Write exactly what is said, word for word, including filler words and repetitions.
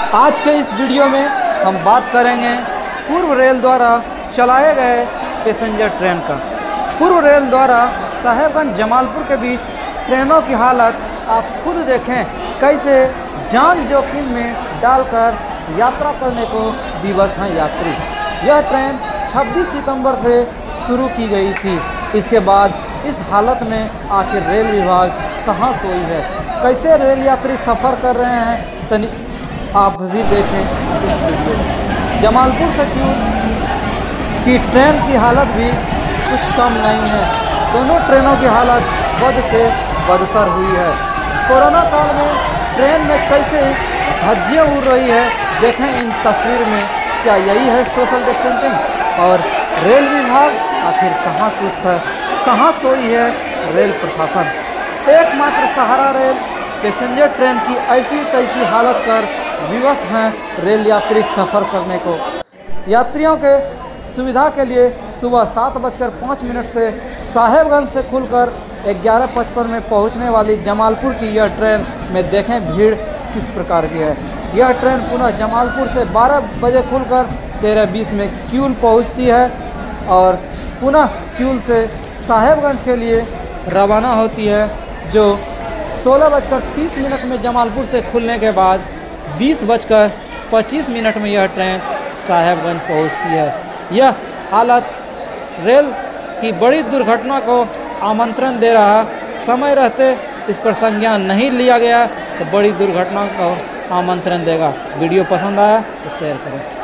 आज के इस वीडियो में हम बात करेंगे पूर्व रेल द्वारा चलाए गए पैसेंजर ट्रेन का। पूर्व रेल द्वारा साहेबगंज जमालपुर के बीच ट्रेनों की हालत आप खुद देखें, कैसे जान जोखिम में डालकर यात्रा करने को विवश हैं यात्री। यह ट्रेन छब्बीस सितंबर से शुरू की गई थी। इसके बाद इस हालत में आखिर रेल विभाग कहां सोई है, कैसे रेल यात्री सफ़र कर रहे हैं, तनि आप भी देखें इस वीडियो में। जमालपुर से क्यों की ट्रेन की हालत भी कुछ कम नहीं है। दोनों ट्रेनों की हालत बद से बदतर हुई है। कोरोना काल में ट्रेन में कैसे धज्जियाँ उड़ रही है, देखें इन तस्वीर में। क्या यही है सोशल डिस्टेंसिंग? और रेल विभाग आखिर कहाँ सुस्त है, कहाँ सोई है रेल प्रशासन? एकमात्र सहारा रेल पैसेंजर ट्रेन की ऐसी तैसी हालत कर विवश हैं रेल यात्री सफ़र करने को। यात्रियों के सुविधा के लिए सुबह सात बजकर पाँच मिनट से साहेबगंज से खुलकर ग्यारह पचपन में पहुंचने वाली जमालपुर की यह ट्रेन में देखें भीड़ किस प्रकार की है। यह ट्रेन पुनः जमालपुर से बारह बजे खुलकर तेरह बीस में क्यूल पहुंचती है और पुनः क्यूल से साहेबगंज के लिए रवाना होती है, जो सोलह बजकर तीस मिनट में जमालपुर से खुलने के बाद बीस बजकर पच्चीस मिनट में यह ट्रेन साहेबगंज पहुंचती है। यह हालत रेल की बड़ी दुर्घटना को आमंत्रण दे रहा। समय रहते इस पर संज्ञान नहीं लिया गया तो बड़ी दुर्घटना को आमंत्रण देगा। वीडियो पसंद आया तो शेयर करें।